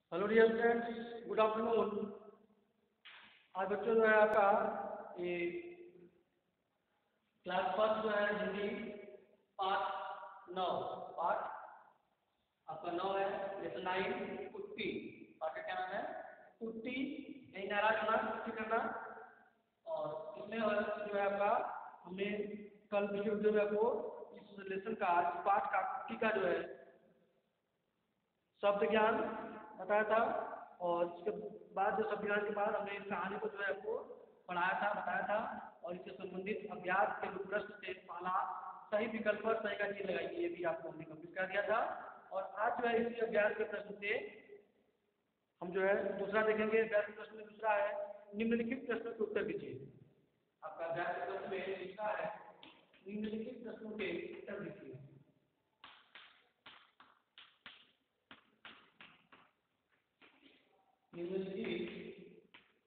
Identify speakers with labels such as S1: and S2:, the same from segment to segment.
S1: Hello dear friends, good afternoon. आज बच्चों जो है आपका ये क्लास फर्स्ट जो है हिंदी पाठ 9 पाठ आपका 9 है। लेसन 9 कुट्टी। पाठ का क्या नाम है? कुट्टी। नहीं नाराज होना, कुट्टी करना। और इसमें जो है आपका हमने कल पिछले वीडियो में आपको इस लेसन का इस पाठ का कुट्टी का जो है शब्द ज्ञान बताया था। और इसके बाद जो शब्द ज्ञान के बाद हमने इस कहानी को जो है आपको पढ़ाया था, बताया था। और इससे संबंधित अभ्यास के जो प्रश्न से पहला सही विकल्प पर सही का चिन्ह लगाइए, ये भी आपको हमने कंप्लीट कर दिया था। और आज जो है इसी अभ्यास के प्रश्न से हम जो है दूसरा देखेंगे। अभ्यास के प्रश्न में दूसरा है निम्नलिखित प्रश्नों के उत्तर दीजिए। आपका अभ्यास के प्रश्न में दूसरा है निम्नलिखित प्रश्नों के उत्तर दीजिए। निम्नलिखित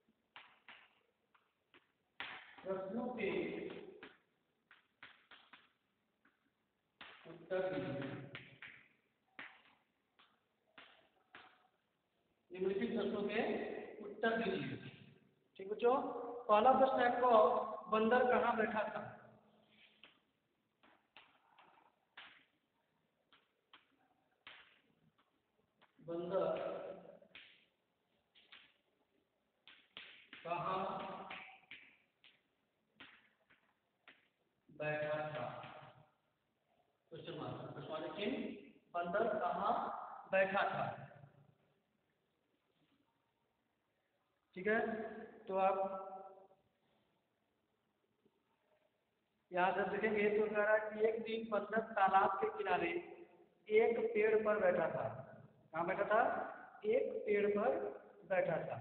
S1: प्रश्नों के उत्तर दीजिए। निम्नलिखित प्रश्नों के उत्तर दीजिए। ठीक बच्चों, पहला प्रश्न है आपको, बंदर कहाँ बैठा था? बंदर कहाँ बैठा था? क्वेश्चन मार्क, प्रश्न चिन्ह। बंदर कहाँ बैठा था? ठीक है, तो आप यहाँ से देखेंगे तो कह रहा है कि एक दिन बंदर तालाब के किनारे एक पेड़ पर बैठा था। कहाँ बैठा था? एक पेड़ पर बैठा था।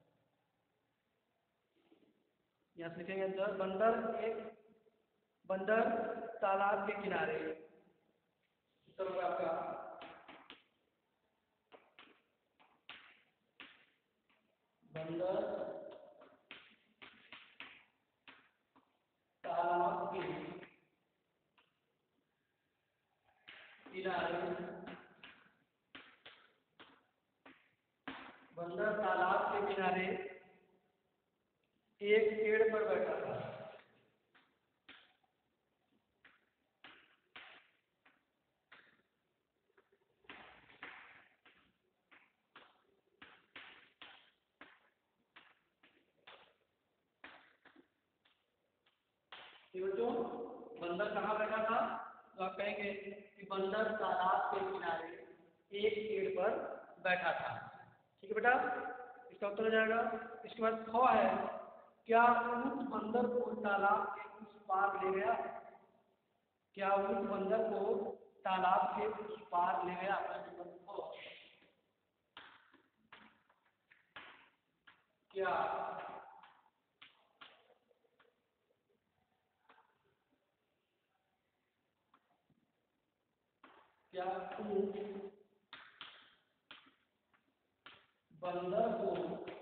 S1: यहाँ से लिखेंगे अंदर बंदर तालाब के किनारे, उत्तर होगा आपका बंदर तालाब के किनारे, बंदर तालाब के किनारे एक पेड़ पर बैठा था। बच्चों, बंदर कहाँ बैठा था? तो आप कहेंगे कि बंदर तालाब के किनारे एक पेड़ पर बैठा था। ठीक है बेटा, इसका उत्तर हो जाएगा। इसके बाद ख है, क्या ऊंट बंदर को तालाब के उस पार ले गया? क्या ऊंट बंदर को तालाब के उस पार ले गया? क्या क्या ऊंट बंदर को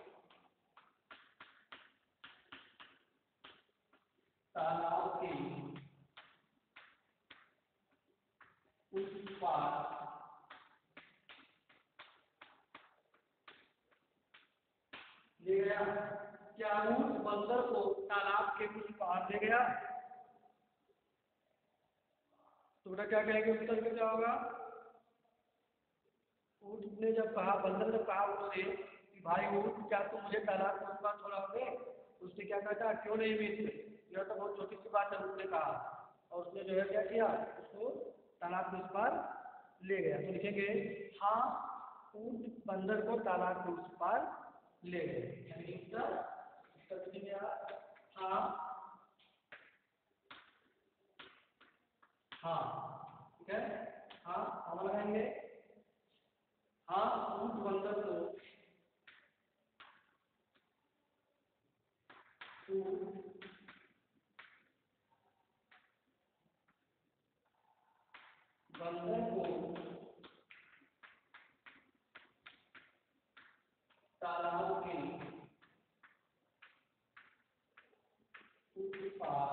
S1: तालाब के उस पार ले गया? क्या ऊंट बंदर को तालाब के उस पार ले गया? तो बेटा क्या कहेंगे, उत्तर क्या होगा? ऊंट ने जब कहा, बंदर ने कहा उससे कि भाई ऊंट, क्या तुम मुझे तालाब के उस पार छोड़ोगे? उसने क्या कहा था? क्यों नहीं मित्र, यह तो बहुत छोटी सी बात है, उसने कहा। और उसने जो है क्या किया, उसको तालाब के उस पार ले गया। तो लिखेंगे हाँ, ऊंट बंदर को तालाब के उस पार ले गए। यानी उत्तर लिखेंगे आप हाँ, हाँ। ठीक है, हाँ हम लगाएंगे हाँ, ऊंट बंदर को बंदर को तालाब के उस पार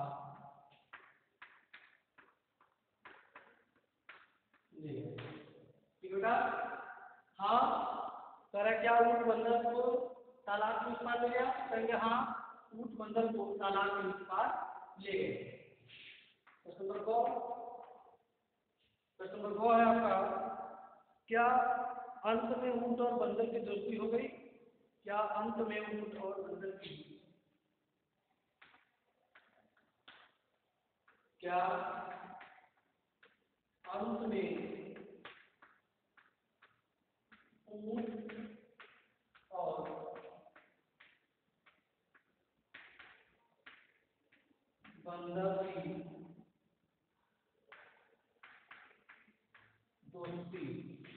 S1: ले गए। ठीक बेटा, हाँ करेक्ट क्या ऊँट बंदर को तालाब के उस पार ले गया? कहेंगे हाँ, ऊँट बंदर को तालाब के उस पार ले गए। प्रश्न नंबर गौ है आपका, क्या अंत में ऊँट और बंदर की दोस्ती हो गई? क्या अंत में ऊँट और बंदर की, क्या अंत में ऊँट और बंदर की दोस्ती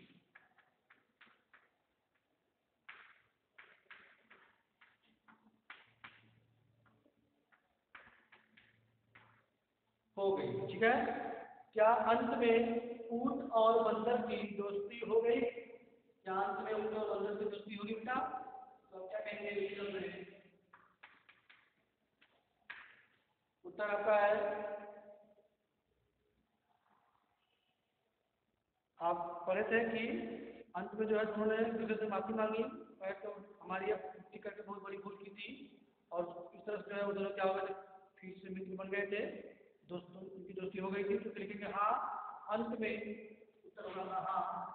S1: हो गई? ठीक है, क्या अंत में ऊँट और बंदर की दोस्ती हो गई? क्या अंत में ऊँट और बंदर की दोस्ती होगी बेटा? तो क्या कहेंगे विकल्प में? उत्तर आपका है, आप पढ़े थे कि अंत में जो है उन्होंने दूसरे से माफी मांगी, तो हमारी अब छुट्टी करके बहुत बड़ी भूल की थी, और इस तरह से जो है वो दोनों क्या हो गए, फिर से मित्र बन गए थे, दोस्तों उनकी दोस्ती हो गई थी। तो लिखेंगे हाँ, अंत में उत्तर होगा हाँ,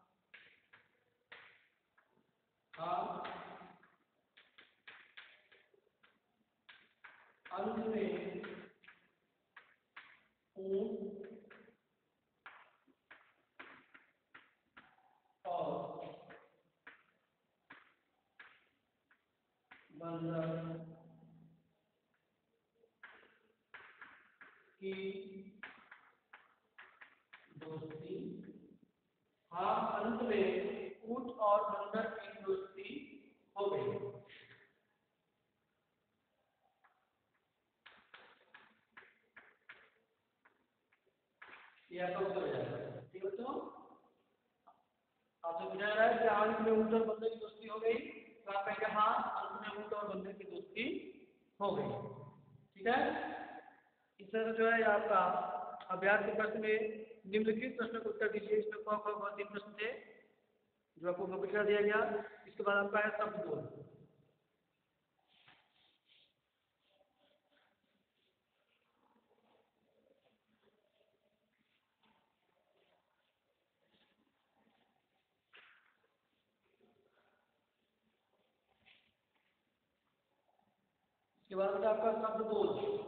S1: हाँ अंत में ऊँट और बंदर की दोस्ती, हाँ अंत में ऊँट और बंदर की दोस्ती हो गई। ये आपका उत्तर हो जाएगा। ठीक है बच्चों, आपसे पूछा जा रहा है कि अंत में ऊँट और बंदर की दोस्ती हो गई, तो आप कहेंगे हाँ, अंत में ऊँट और बंदर की दोस्ती हो गई। ठीक है, इस तरह से जो है आपका अभ्यास के प्रश्न में निम्नलिखित प्रश्न का उत्तर दीजिए। इसमें क ख ग 3 प्रश्न थे जो आपको कंप्लीट कर दिया गया। इसके बाद आपका है शब्द बोध। इसके बाद होता है आपका शब्द बोध।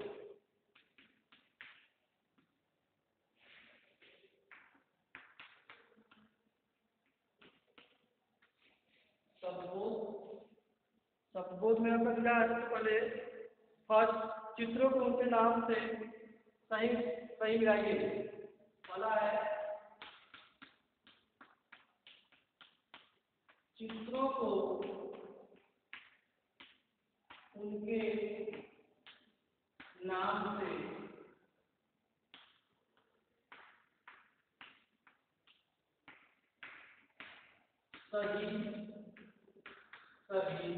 S1: शब्दबोध में आपका क्या है? सबसे पहले फर्स्ट, चित्रों को उनके नाम से सही सही मिलाइए। पहला है चित्रों को उनके नाम से सही सही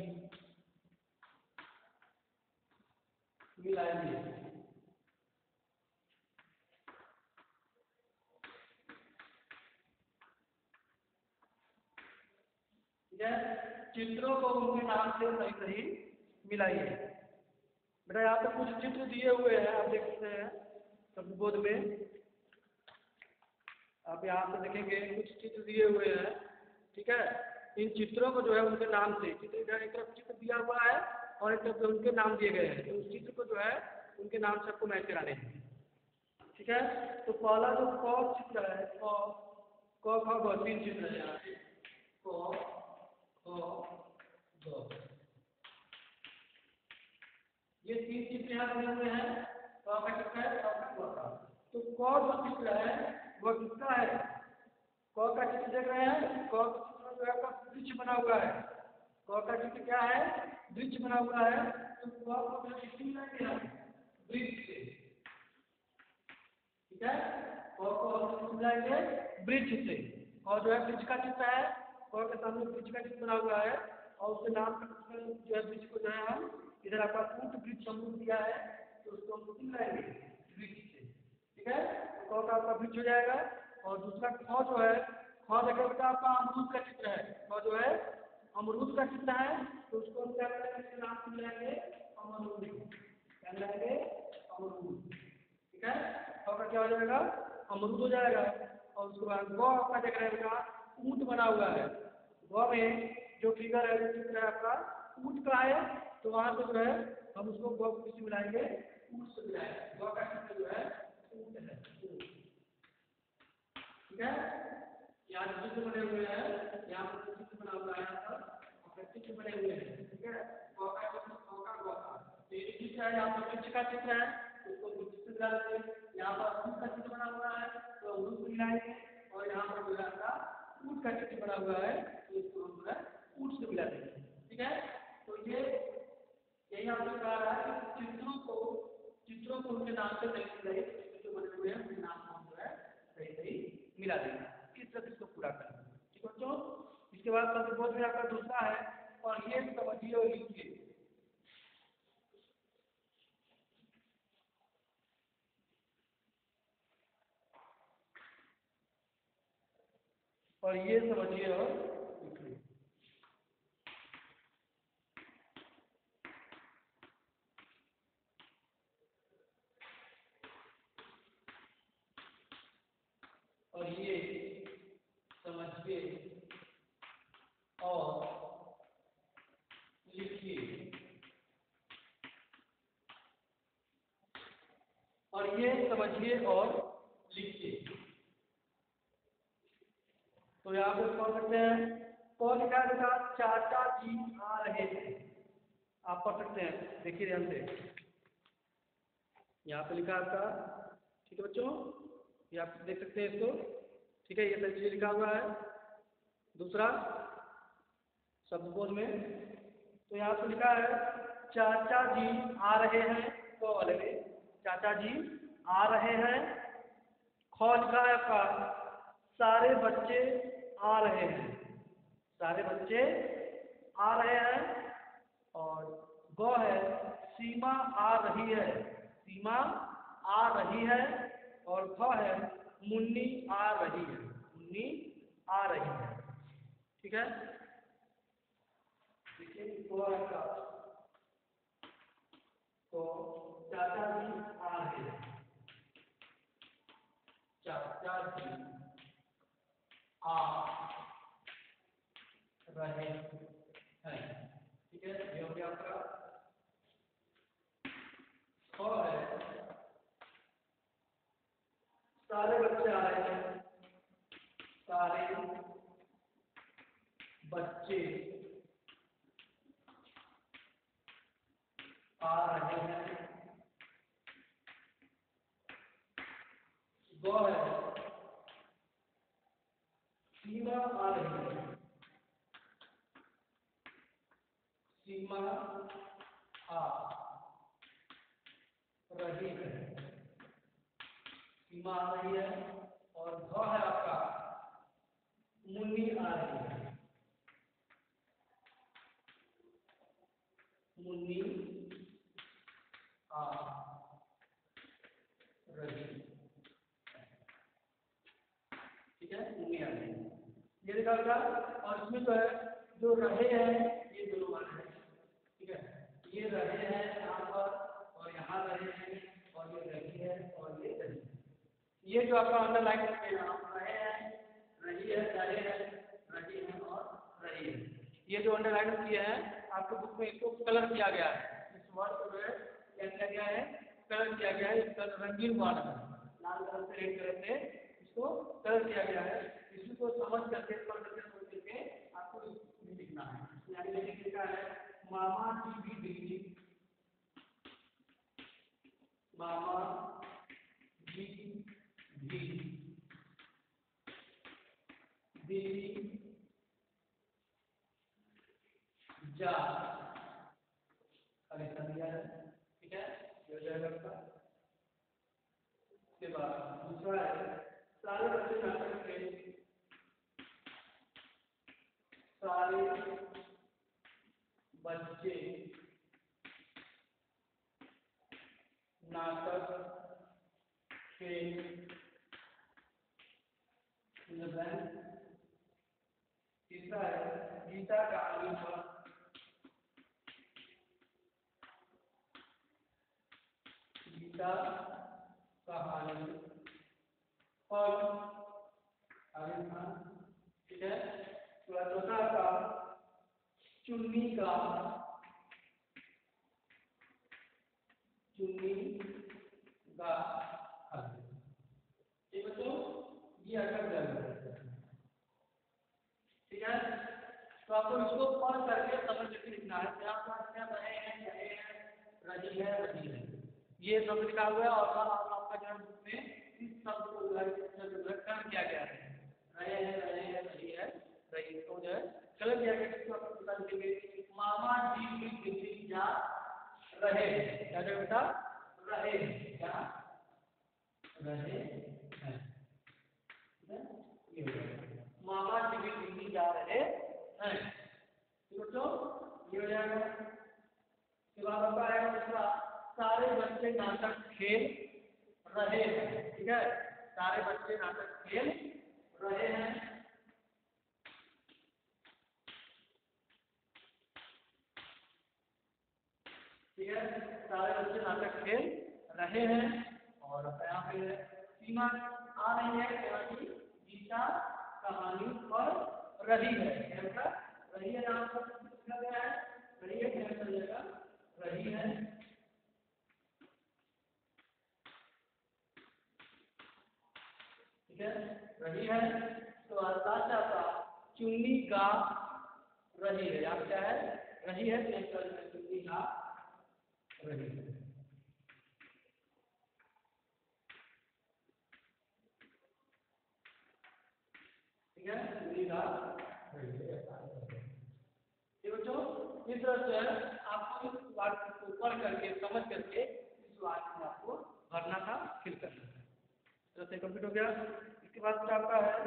S1: मिलाइए। ठीक है, चित्रों को उनके नाम से सही सही मिलाइए। बेटा यहाँ पे कुछ चित्र दिए हुए हैं, आप देख सकते हैं शब्दबोध में। आप यहाँ पे देखेंगे कुछ चित्र दिए हुए हैं। ठीक है, इन चित्रों को जो है उनके नाम से, चित्र इधर एक तरफ चित्र दिया हुआ है और एक तरफ उनके नाम दिए गए हैं, तो उस चित्र को जो है उनके नाम से आपको मैच कराने हैं। ठीक है, तो पहला जो क चित्र है, क ख ग 3 चित्र है यहाँ पे, क ख ग, ये 3 चित्र यहाँ बने हुए हैं। तो आपका चित्र है का। तो क जो चित्र है वह किसका है? क का चित्र देख रहे हैं, क का चित्र जो है आपका वृक्ष बना हुआ है। क का चित्र क्या है? वृक्ष बना हुआ है। तो क को जो किससे मिलाएंगे हम? वृक्ष से। ठीक है, क को हम मिलाएंगे वृक्ष से। और जो है वृक्ष का चित्र है, क के सामने वृक्ष का चित्र बना हुआ है और उसके नाम का जो है वृक्ष को जो है हम इधर आपका ऊंट वृक्ष समूह दिया है, तो उसको हम मिलाएंगे वृक्ष से। ठीक है, तो क का आपका वृक्ष हो जाएगा। और दूसरा ख जो है, ख देखिए बेटा आपका अमरूद का चित्र है। ख जो है अमरूद का चित्र है तो उसको हम क्या करेंगे, इसके नाम से मिलाएंगे अमरूद। क्या मिलाएंगे, अमरूद। ठीक है, तो क्या हो जाएगा, अमरूद हो जाएगा। और उसके बाद गौ आपका देख रहे हैं ऊंट बना हुआ है। गौ में जो फिगर है, जो चित्र है आपका ऊंट का है, तो वहां से जो है हम उसको गौ को किसी मिलाएंगे, ऊंट से मिलाएंगे। गौ का चित्र जो है ऊंट है। ठीक है, यहाँ चित्र बने हुए हैं, यहाँ पर चित्र बना हुआ है, यहाँ पर चित्र बने हुए हैं। ठीक है, गौ का चित्र, गौ का गौ का तो ये चित्र है, यहाँ पर वृक्ष का चित्र है, उसको वृक्ष से मिला देंगे। यहाँ पर अमरूद का चित्र बना हुआ है तो अमरूद को मिलाएंगे। और यहाँ पर जो है आपका ऊंट का चित्र बना हुआ है तो इसको हम जो है ऊंट से मिला देंगे। ठीक है, तो ये यही आपको कहा रहा है कि चित्रों को उनके नाम से सही जो बने हुए हैं उनके नाम को हम जो है सही सही मिला देंगे। इस तरह इसको पूरा करना। ठीक है बच्चों, इसके बाद शब्दकोश में आपका दूसरा है, और ये समझिए और लिखिए। और ये समझिए और लिखिए। और ये समझिए और लिखिए। और ये समझिए और लिखिए। तो यहाँ पे पढ़ सकते हैं, कौन लिखा है बेटा, चाचा जी आ रहे थे। आप पढ़ सकते हैं, देखिए ध्यान से, यहाँ पे लिखा है आपका। ठीक है बच्चों, ये आप देख सकते हैं इसको। ठीक है, ये सभी चीजें लिखा हुआ है। दूसरा शब्दकोश में तो यहाँ पे लिखा है चाचा जी आ रहे हैं, तो वाले में चाचा जी आ रहे हैं। ख लिखा है आपका सारे बच्चे आ रहे हैं, सारे बच्चे आ रहे हैं। और ग है सीमा आ रही है, सीमा आ रही है। और ख है मुन्नी आ रही है, मुन्नी आ रही है। ठीक है, देखिए तो चाचा जी आ रहे हैं, चाचा जी आ रहे हैं। ठीक है, ये हो गया आपका। और है सारे बच्चे आ रहे हैं, सारे बच्चे आ रहे हैं। गौ है सीमा आ रही है, सीमा आ रही है, सीमा आ रही है। और घ है आपका मुन्नी आ रही है, मुन्नी आ रही है। ठीक है, मुन्नी आ रही है, ये लिखा था। और इसमें जो है जो रहे हैं ये दोनों मान है। ठीक है, ये रहे हैं यहाँ पर, और यहाँ रहे हैं, और ये रही है, और ये रही है। ये जो आपका अंडरलाइन करते हैं आप, रहे हैं, रही है, रहे हैं, रही है और रही है। ये जो अंडरलाइन किया है आपके बुक में, इसको कलर किया गया है। इस वर्ड को जो है क्या किया गया है, कलर किया गया है। इसका रंगीन वर्ड है, लाल कलर से रेड कलर से इसको कलर किया गया है। इसी को समझ करके पढ़ करके समझ करके आपको लिखना है। यानी लिखा है मामा जी भी बिजली, मामा जी भी बिजली जा खाली दिया है। ठीक है, ये हो जाएगा आपका। उसके बाद दूसरा है सारे बच्चे नाटक में, सारे बच्चे नाटक खेल तीसरा है गीता कहानी पर, गीता कहानी पर राजस्थान, ठीक है। चौथा का चुन्नी का हल, ठीक है। तो ये अटक जाएगा, ठीक है। तो आपको इसको पढ़ करके समझ के लिखना है। क्या रहे हैं, रही है, ये सब लिखा हुआ है। और आपका जो बुक में इस शब्द को कर किया गया है, रहे हैं, रही है, रही तो जो है गलत किया गया। इसको आपको बता देंगे मामा जी की दिल्ली जा रहे, क्या जगह बेटा, रहे क्या, रहे हैं, मामा जी भी दिल्ली जा रहे हैं, बच्चों ये हो जाएगा। इसके बाद आपका आएगा दूसरा, सारे बच्चे नाटक खेल रहे हैं, ठीक है। सारे बच्चे नाटक खेल रहे हैं, ठीक है। सारे बच्चे नाटक खेल रहे हैं। और यहाँ पे सीमा आ रही है, यहाँ की गीता कहानी पर रही है, क्या रही है, यहाँ पर लिखा गया है रही है, क्या चलेगा, रही है, ठीक है, रही है। तो लास्ट आपका चुन्नी गा रही है, यहाँ क्या है, रही है, चुन्नी गा रही है, ठीक है, चुन्नी गा रही है। बच्चों इस तरह से आपको इस वाक्य को पढ़ करके समझ करके इस वाक्य में आपको भरना था, फिल करना था। तो से कंप्लीट हो गया। इसके बाद फिर आपका है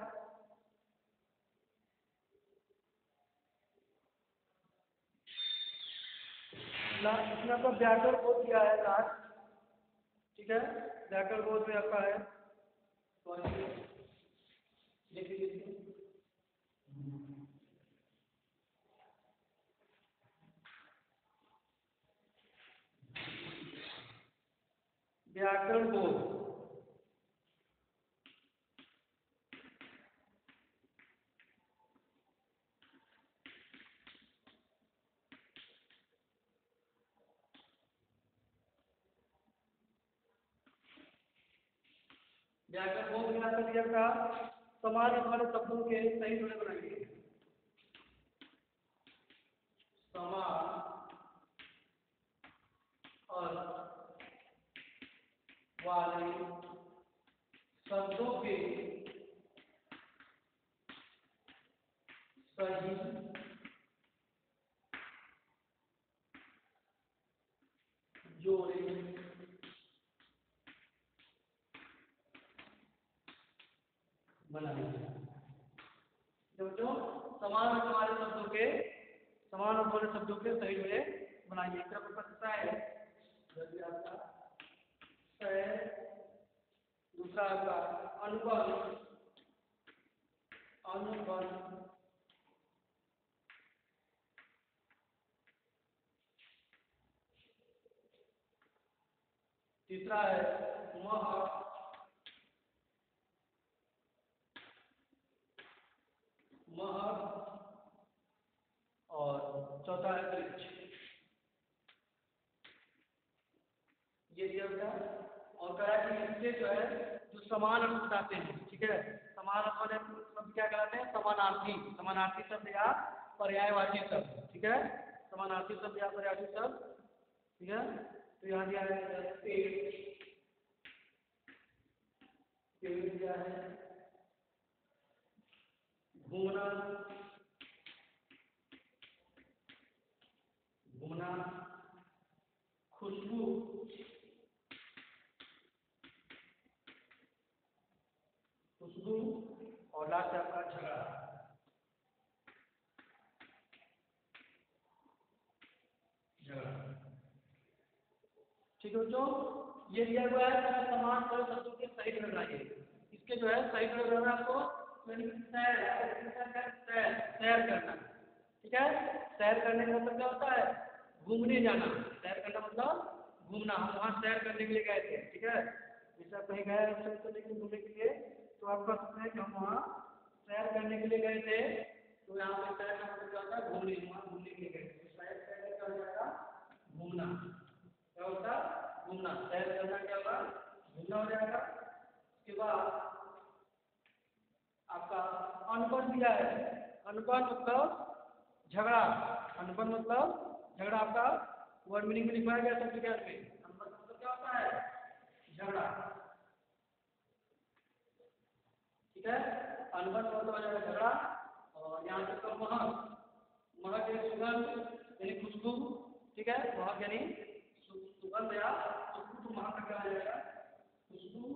S1: इसमें आपका व्याकरण बोध दिया है लास्ट, ठीक है। व्याकरण बोध में आपका है व्याकरण बोध, व्याकरण बोध में आपका दिया था समान वाले शब्दों के सही जोड़े बनाइए, समान और वाले शब्दों के सही जोड़े बनाइए। जो समान अर्थ वाले शब्दों के सही जोड़े बनाइए। क्या पता है, दूसरा आपका अनुबंध, तीसरा है मह, और चौथा है वृक्ष। ये दिया गया। और कहा कि इससे जो है जो समान अर्थ बताते हैं, ठीक है, समान अर्थ वाले शब्द क्या कहलाते हैं, समानार्थी, समानार्थी शब्द या पर्यायवाची शब्द, ठीक है, समानार्थी शब्द या पर्यायवाची शब्द, ठीक है। तो यहाँ दिया है पेड़, पेड़ दिया है, घूमना, घूमना, खुशबू, खुशबू, और लास्ट आपका झगड़ा, झगड़ा, ठीक है बच्चों। ये दिया हुआ है समान वाले शब्दों के सही जोड़ बनाइए। इसके जो है सही जोड़ बनाना आपको यानी सैर करना, ठीक है। सैर करने का मतलब क्या होता है? घूमने जाना। सैर करना मतलब घूमना। हम वहाँ सैर करने के लिए गए थे, ठीक है। जैसे आप कहीं गए सैर करने के लिए, घूमने के लिए, तो आप कह सकते हैं कि हम वहाँ सैर करने के लिए गए थे। तो यहाँ पे सैर का मतलब क्या होता है? घूमने, वहाँ घूमने के लिए गए थे। सैर करने का हो जाएगा घूमना। क्या होता है? घूमना। सैर करना क्या होगा? घूमना हो जाएगा। उसके बाद आपका अनबन दिया है। अनबन मतलब झगड़ा। अनबन मतलब झगड़ा। आपका वर्ड मीनिंग में लिखवाया गया शब्द ज्ञान में। अनबन मतलब क्या होता है? झगड़ा, ठीक है। अनबन मतलब हो जाएगा झगड़ा। और यहाँ पे तो महक, महक यानी सुगंध यानी खुशबू, ठीक है। महक यानी सुगंध या खुशबू, तो महक का क्या हो जाएगा? खुशबू।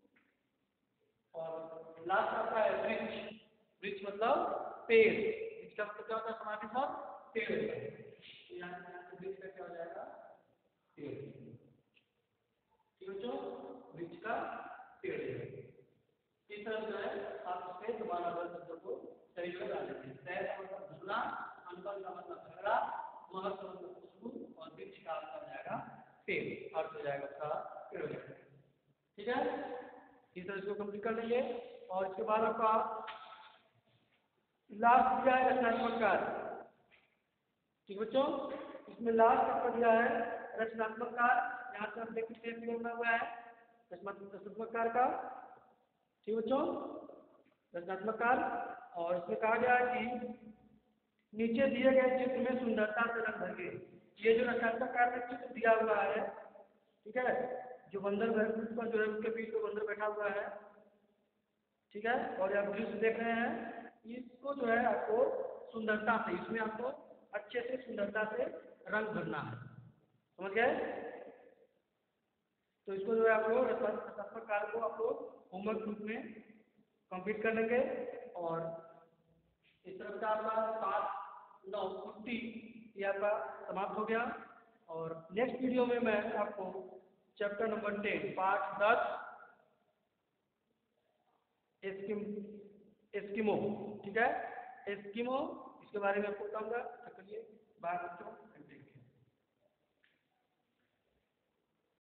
S1: और लास्ट आपका है वृक्ष। वृक्ष मतलब पेड़। वृक्ष का मतलब क्या होता है? समाधि पर पेड़ होता है। तो यहाँ वृक्ष का क्या हो जाएगा? पेड़। ठीक है बच्चों, वृक्ष का पेड़ है। इस तरह जो है आप उसके दोबारा अलग शब्दों को सही से डाल देते हैं। सैर का मतलब घूमना, अनबन का मतलब झगड़ा, महक का मतलब खुशबू, और वृक्ष का आपका हो जाएगा पेड़। अर्थ हो जाएगा उसका पेड़ हो जाएगा, ठीक है। इस तरह इसको कंप्लीट कर लेंगे। और इसके बाद आपका लास्ट दिया है रचनात्मक कार्य। ठीक बच्चों, इसमें लास्ट आपका दिया है रचनात्मक कार्य। यहाँ से हम देख सकते हैं फिगर बना हुआ है रचनात्मक कार्य का। ठीक बच्चों, रचनात्मक कार्य। और इसमें कहा गया है कि नीचे दिए गए चित्र में सुंदरता से रंग भरिए। ये जो रचनात्मक कार्य में चित्र दिया हुआ है, ठीक है, जो बंदर पर जो है उसके बीच में बंदर बैठा हुआ है, ठीक है, और आप दृश्य देख रहे हैं, इसको जो है आपको सुंदरता से, इसमें आपको अच्छे से सुंदरता से रंग भरना है। समझ गए? तो इसको जो है आप लोग रचनात्मक कार्य को आप लोग होमवर्क ग्रुप में कंप्लीट कर लेंगे। और इस तरह का आपका 7-9 ये आपका समाप्त हो गया। और नेक्स्ट वीडियो में मैं आपको चैप्टर नंबर 10 पार्ट 10 एस्किमो, ठीक है, एस्किमो, इसके बारे में आपको बताऊंगा। चलिए बाय बच्चों।